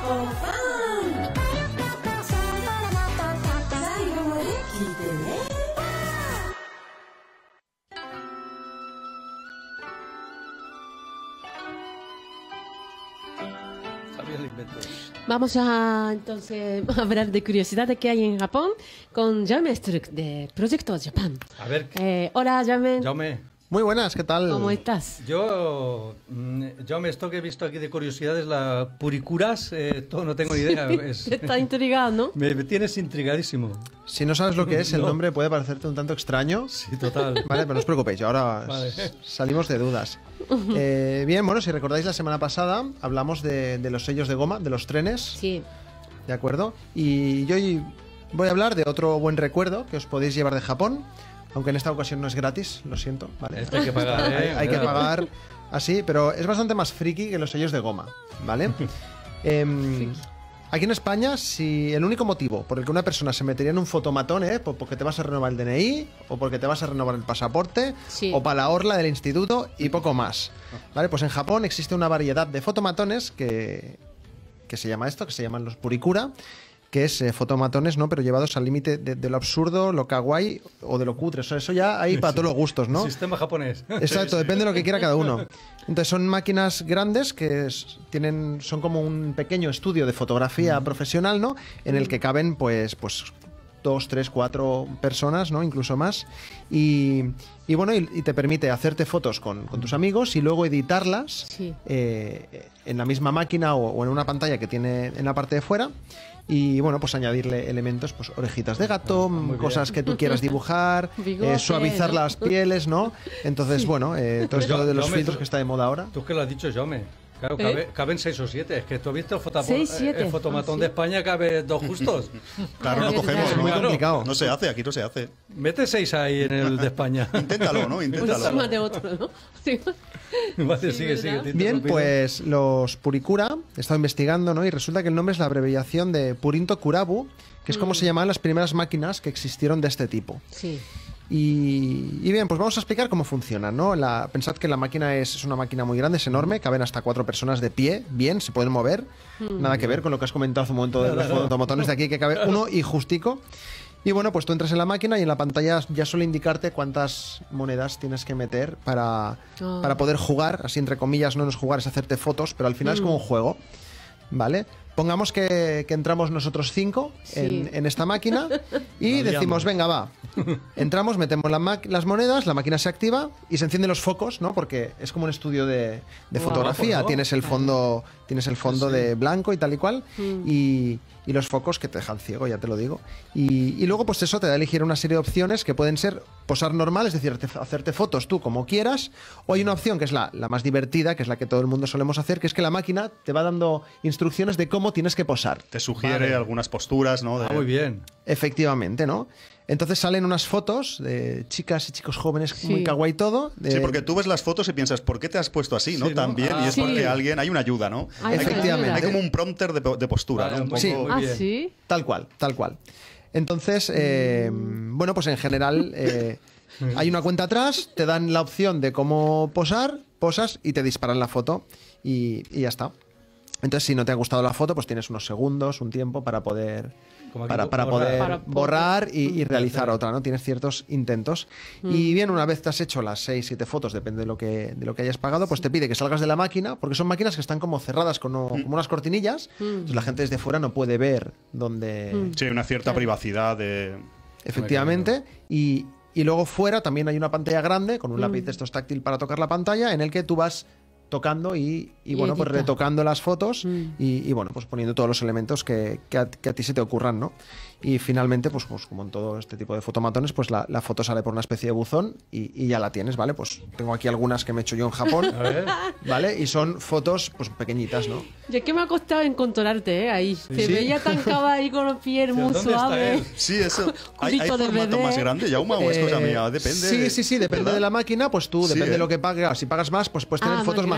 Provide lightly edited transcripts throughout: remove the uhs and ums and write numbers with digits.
Vamos a entonces a hablar de curiosidades que hay en Japón con Jaume Struck de Proyecto Japan. A ver. Hola, Jaume. Jaume. Muy buenas, ¿qué tal? ¿Cómo estás? Yo esto que he visto aquí de curiosidades, la puricuras, todo no tengo ni idea. Está intrigado, ¿no? Me tienes intrigadísimo. Si no sabes lo que es, el nombre puede parecerte un tanto extraño. Sí, total. Vale, pero no os preocupéis, ahora salimos de dudas. Bien, bueno, si recordáis la semana pasada hablamos de los sellos de goma, de los trenes. Sí. ¿De acuerdo? Y yo hoy voy a hablar de otro buen recuerdo que os podéis llevar de Japón. Aunque en esta ocasión no es gratis, lo siento, ¿vale? Esto hay que pagar, hay que pagar así, pero es bastante más friki que los sellos de goma, ¿vale? Aquí en España, si el único motivo por el que una persona se metería en un fotomatón, porque te vas a renovar el DNI, o porque te vas a renovar el pasaporte, o para la orla del instituto y poco más, ¿vale? Pues en Japón existe una variedad de fotomatones que se llama esto, que se llaman los purikura, que es fotomatones, ¿no? Pero llevados al límite de lo absurdo, lo kawaii o de lo cutre. Eso ya hay para todos los gustos, ¿no? Sistema japonés. Exacto, depende de lo que quiera cada uno. Entonces son máquinas grandes que son como un pequeño estudio de fotografía profesional, ¿no? En el que caben, pues 2, 3, 4 personas, ¿no? Incluso más. Y bueno, y te permite hacerte fotos con tus amigos y luego editarlas en la misma máquina o en una pantalla que tiene en la parte de fuera. Y bueno, pues añadirle elementos, pues orejitas de gato, cosas que tú quieras dibujar, suavizar las pieles, ¿no? Entonces, bueno, todo esto de los filtros que está de moda ahora. Tú que lo has dicho, Jaume. Claro, caben 6 o 7. Es que tú has visto el fotomatón de España, cabe 2 justos. Claro, no cogemos. Es muy complicado. No se hace, aquí no se hace. Mete 6 ahí en el de España. Inténtalo, ¿no? Inténtalo. Encima de otro, ¿no? Sí. Vale, sigue. Bien, pues los purikura, he estado investigando, ¿no? Y resulta que el nombre es la abreviación de Purinto Kurabu, que es como se llamaban las primeras máquinas que existieron de este tipo. Sí. Y bien, pues vamos a explicar cómo funciona, ¿no? Pensad que la máquina es una máquina muy grande, es enorme, caben hasta 4 personas de pie, bien, se pueden mover, nada que ver con lo que has comentado hace un momento de los fotomotones de aquí, que cabe uno y justico. Y bueno, pues tú entras en la máquina y en la pantalla ya suele indicarte cuántas monedas tienes que meter para poder jugar, así entre comillas, no es jugar, es hacerte fotos, pero al final es como un juego, ¿vale? Pongamos que entramos nosotros 5 en esta máquina y decimos, venga, va. Entramos, metemos las monedas, la máquina se activa y se encienden los focos, ¿no? Porque es como un estudio de fotografía. Tienes el fondo de blanco y tal y cual. Y los focos que te dejan ciego, ya te lo digo. Y luego, pues eso te da a elegir una serie de opciones que pueden ser posar normal, es decir, hacerte fotos tú como quieras. O hay una opción que es la más divertida, que es la que todo el mundo solemos hacer, que es que la máquina te va dando instrucciones de cómo tienes que posar. Te sugiere algunas posturas, ¿no? Muy bien. Efectivamente, ¿no? Entonces salen unas fotos de chicas y chicos jóvenes muy kawaii todo. Sí, porque tú ves las fotos y piensas, ¿por qué te has puesto así, no? También, y es porque hay una ayuda, ¿no? Efectivamente. Hay como un prompter de postura, ¿no? Un poco, ¿Sí? Tal cual. Entonces, bueno, pues en general hay una cuenta atrás, te dan la opción de cómo posas y te disparan la foto y ya está. Entonces, si no te ha gustado la foto, pues tienes unos segundos, un tiempo para poder borrar y realizar otra, ¿no? Tienes ciertos intentos. Y bien, una vez te has hecho las 6-7 fotos, depende de lo que hayas pagado, pues te pide que salgas de la máquina, porque son máquinas que están como cerradas como unas cortinillas. Entonces la gente desde fuera no puede ver dónde... Sí, una cierta privacidad de... Efectivamente. Y luego fuera también hay una pantalla grande con un lápiz de estos táctil para tocar la pantalla, en el que tú vas tocando y bueno, pues retocando las fotos y bueno, pues poniendo todos los elementos que a ti se te ocurran, ¿no? Y finalmente, pues como en todo este tipo de fotomatones, pues la foto sale por una especie de buzón y ya la tienes, ¿vale? Pues tengo aquí algunas que me he hecho yo en Japón, ¿vale? Y son fotos, pues pequeñitas, ¿no? Ya que me ha costado encontrarte, ahí. Te veía tan caballo con los pies muy suaves. Sí, eso. ¿Hay formato más grande, Jaume, o es cosa mía? Depende. Sí, depende de la máquina, pues tú, depende de lo que pagas. Si pagas más, pues puedes tener fotos más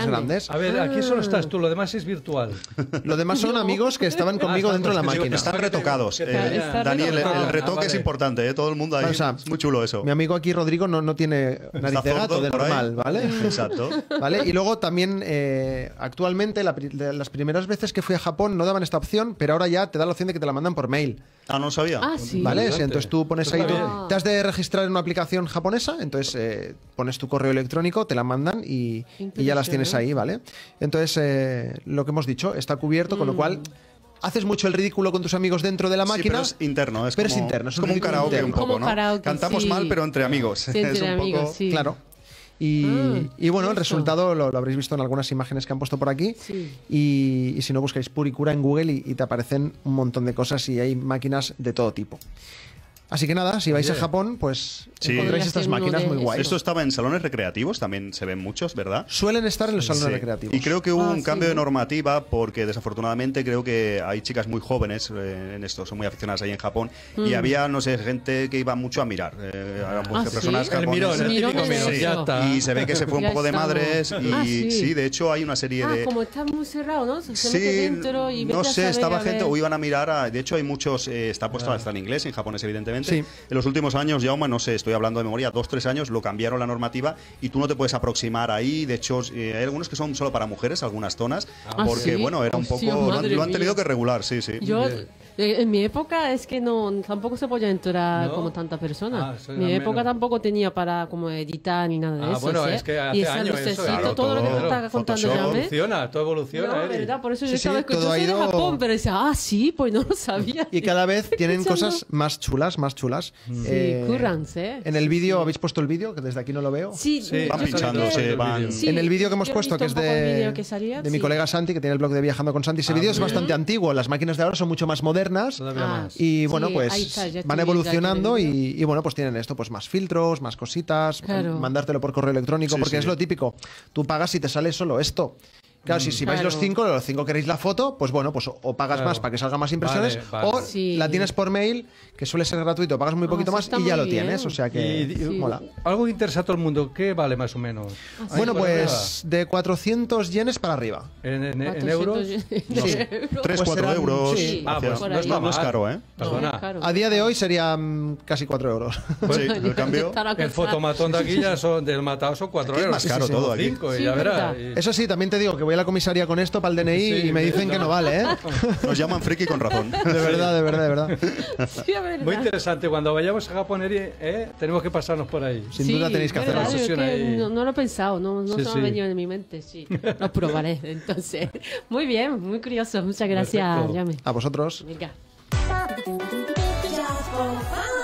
grandes. A ver, aquí solo estás tú, lo demás es virtual. Lo demás son amigos que estaban conmigo dentro de la máquina. Están retocados. Daniel, el retoque es importante, ¿eh? Todo el mundo ahí. O sea, es muy chulo eso. Mi amigo aquí, Rodrigo, no tiene nariz de gato, de normal, ¿vale? Exacto. ¿Vale? Y luego también, actualmente, las primeras veces que fui a Japón no daban esta opción, pero ahora ya te da la opción de que te la mandan por mail. Ah, no lo sabía. Ah, sí. ¿Vale? Sí, entonces tú pones ahí, Ah. te has de registrar en una aplicación japonesa, entonces pones tu correo electrónico, te la mandan y ya las tienes ahí, ¿vale? Entonces, lo que hemos dicho, está cubierto, con lo cual haces mucho el ridículo con tus amigos dentro de la máquina. Sí, pero es interno. Es pero como, es interno, es un como un ridículo karaoke interno. un poco, Como ¿no? karaoke, Cantamos sí. mal, pero entre amigos. Sí, entre es un amigos, poco... sí. Claro. Y bueno, el eso. resultado lo habréis visto en algunas imágenes que han puesto por aquí. Sí. Y si no, buscáis Purikura en Google y te aparecen un montón de cosas y hay máquinas de todo tipo. Así que nada, si vais a Japón, pues Sí. encontráis estas Podría ser máquinas uno muy de guays. Esto estaba en salones recreativos, también se ven muchos, ¿verdad? Suelen estar en los salones Sí. recreativos. Y creo que hubo un sí, cambio de ¿no? normativa porque desafortunadamente creo que hay chicas muy jóvenes en esto, son muy aficionadas ahí en Japón y había, no sé, gente que iba mucho a mirar. ¿sí? Personas El mirón, el Mirón típico es mirón, eso. ya está. Y se ve que se fue un Ya poco de estamos. madres y sí. de hecho hay una serie Ah, de... como está muy cerrado, ¿no? Se mete Sí, dentro y no vete a sé, saber, estaba a gente ver. o iban a mirar de hecho hay muchos, está puesto hasta en inglés, en japonés evidentemente. Sí. En los últimos años, Jaume, no sé, estoy hablando de memoria, 2-3 años lo cambiaron la normativa y tú no te puedes aproximar ahí. De hecho, hay algunos que son solo para mujeres, algunas zonas, Ah, porque ¿sí? bueno, era un poco, Hostia, madre lo han tenido mía. que regular, sí, sí. Yo, en mi época es que no tampoco se podía entrar ¿No? como tanta persona. Ah, eso Mi era época menos. tampoco tenía para como editar ni nada de Ah, eso. bueno, ¿sí? es que hace y esa años eso, lucecito, claro, todo lo que todo, te está contando Photoshop, Jaume. Todo evoluciona, No, Eri. verdad, por eso Sí, yo sí, estaba todo yo ha soy de ido- Japón, pero decía, sí, pues no lo sabía. Y cada vez tienen Escuchando. cosas más chulas, más chulas. Sí, currans, ¿eh? En el vídeo, ¿habéis puesto el vídeo? Que desde aquí no lo veo. Sí, Sí, yo van creo pinchando, que- se van... Sí, En el vídeo que hemos yo he puesto, que es visto un poco el vídeo que de salía, mi sí. colega Santi, que tiene el blog de Viajando con Santi, ese vídeo es muy bastante antiguo. Las máquinas de ahora son mucho más modernas. Todavía más. Y bueno, Sí, pues ahí está, ya van estoy evolucionando viendo aquí y bueno, pues tienen esto, pues más filtros, más cositas, Claro. mandártelo por correo electrónico, Sí, porque sí. es lo típico. Tú pagas y te sale solo esto. Claro, si vais Claro. los cinco queréis la foto, pues bueno, pues o pagas Claro. más para que salga más impresiones, Vale, vale. o Sí. la tienes por mail, que suele ser gratuito, pagas muy poquito eso más está y ya muy lo bien. tienes. O sea que Y- mola. Algo que interesa a todo el mundo, ¿qué vale más o menos? Ahí Bueno, por pues de 400 yenes para arriba. arriba. ¿En 400 euros? No sé, 3-4 Pues serán- euros. sí. Ah, pues por no ahí. está No es mal. caro, ¿eh? Perdona. No, claro. A día de hoy serían casi 4 euros. Sí, el cambio... Estará El contra- fotomatón de aquí ya son del matado son 4 Aquí es euros. más caro Sí, todo o aquí. 5, Sí, y ya verdad. verás. Eso sí, también te digo que voy a la comisaría con esto para el DNI Sí, y me dicen que no vale, ¿eh? Nos llaman friki con razón. De verdad, de verdad, de verdad. Sí, es verdad. Muy interesante. Cuando vayamos a Japón, Eri, tenemos que pasarnos por ahí. Sin Sí, duda tenéis que verdad, hacerlo. yo Sesión que ahí. no lo he pensado, no Sí, se me sí. ha venido en mi mente, sí. Lo probaré, entonces. Muy bien, muy curioso. Muchas gracias, Perfecto. Yame. A vosotros. Venga. Just for fun.